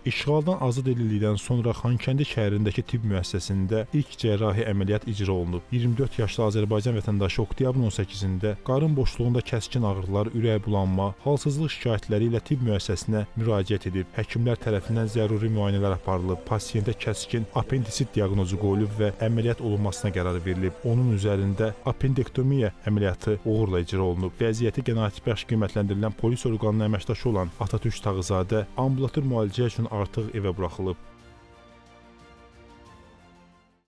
İşğaldan azad edildikdən sonra Xankəndi şəhərindəki tibb müəssisəsində ilk cərrahi əməliyyat icra olunub. 24 yaşlı Azərbaycan vətəndaşı oktyabrın 18-də qarın boşluğunda kəskin ağrılar, ürək bulanma, halsızlıq şikayətləri ilə tibb müəssisəsinə müraciət edib. Həkimlər tərəfindən zəruri müayinələr aparılıb, pasiyentə kəskin apendisit diaqnozu qoyulub və əməliyyat olunmasına qərar verilib. Onun üzərində apendektomiya əməliyyatı uğurla icra olunub. Vəziyyəti qənaətbəxş qiymətləndirilən polis orqanının əməkdaşı olan Atatürk Tağızadə ambulator müalicə üçün artıq evə buraxılıb.